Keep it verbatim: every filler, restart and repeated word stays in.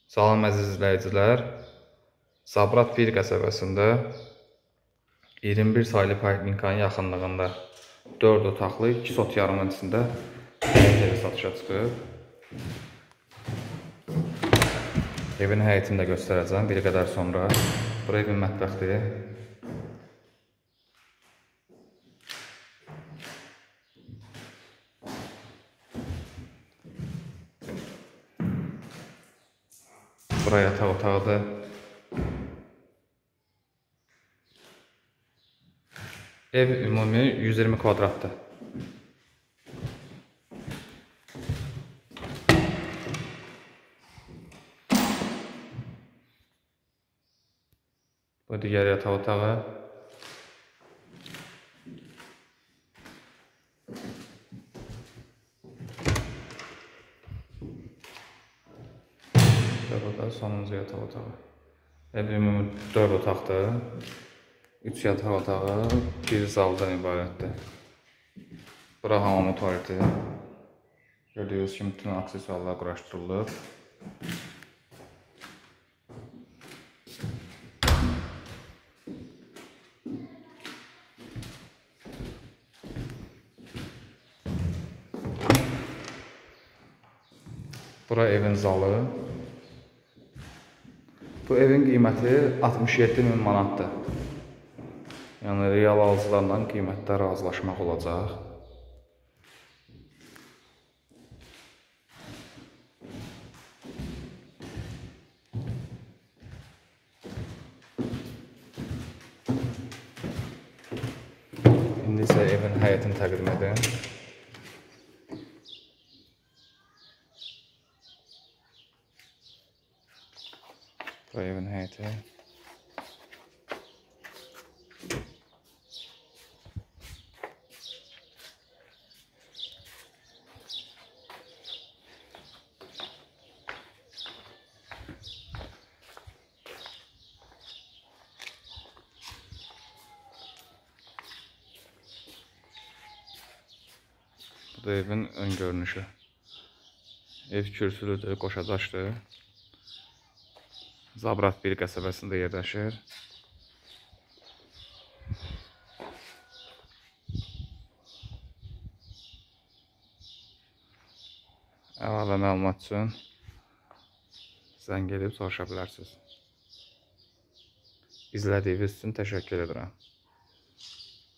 Salam əziz izləyicilər, Sabrat bir qəsəbəsində iyirmi bir saylı poliklinikanın yaxınlığında dörd otaqlı iki sot yarımın içində həyət evi satışa çıxıb. Evin həyətini də göstərəcəm bir qədər sonra. Bura evin mətbəxdir. Bura yataq otağıdır. Ev ümumi yüz iyirmi kvadratdır. Bu digər yataq otağı. Burada sonuncu yataq otağı. Ev ümumi dörd otaqdır. üç yataq otağı, bir zaldan ibarətdir. Bura hamamı tualeti. Gördüyünüz kimi bütün aksesuarlar quraşdırılıb. Bura evin zalı. Bu evin qiyməti altmış yeddi min manatdır. Yəni real alıcılarla qiymətdə razılaşmaq olacaq. İndi isə evin həyətini təqdim edim. Bu evin həyəti. Bu da evin ön görünüşü. Ev kürsülüdür, qoşadaşdır. Sabrat bir qəsəbəsində yerləşir. Əlavə məlumat üçün zəng edib soruşa bilərsiniz. İzlədiyiniz üçün təşəkkür edirəm.